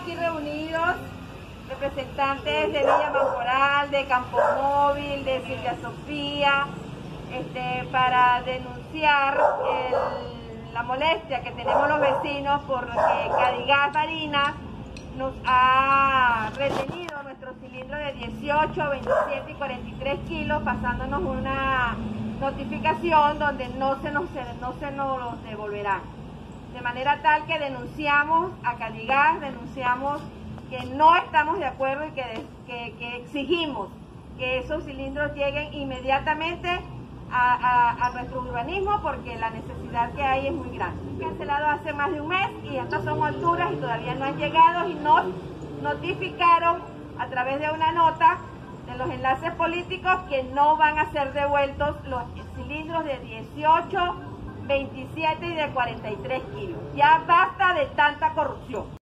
aquí reunidos representantes de Villa Mamporal, de Campo Móvil, de Silvia Sofía, para denunciar la molestia que tenemos los vecinos porque Cadigas Barinas nos ha retenido nuestros cilindros de 18, 27 y 43 kilos, pasándonos una notificación donde no se nos los devolverán. De manera tal que denunciamos a Cadigas, denunciamos que no estamos de acuerdo y que exigimos que esos cilindros lleguen inmediatamente a nuestro urbanismo porque la necesidad que hay es muy grande. Cancelado hace más de un mes y estas son alturas y todavía no han llegado y nos notificaron a través de una nota de los enlaces políticos que no van a ser devueltos los cilindros de 18, 27 y de 43 kilos. Ya basta de tanta corrupción.